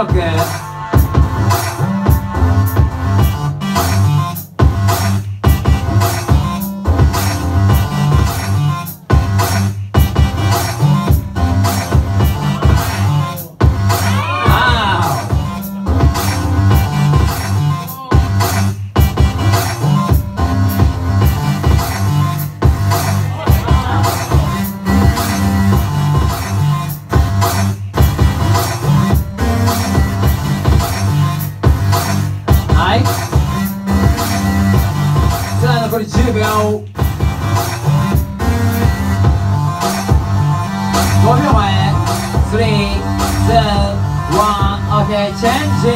ロック。さあ残り10秒。5秒前。3、2、1、OK、チェンジ。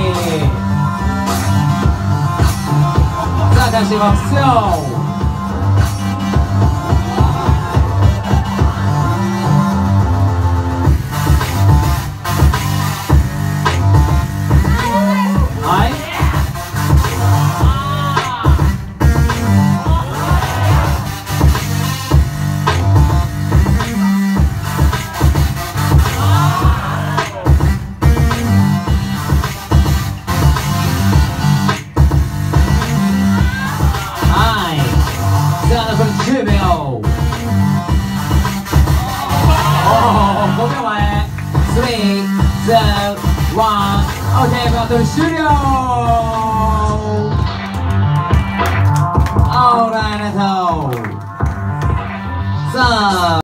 さあ、出していますよ。10秒。5秒前。3、2、1、OK、バトル終了。オーライト。さあ。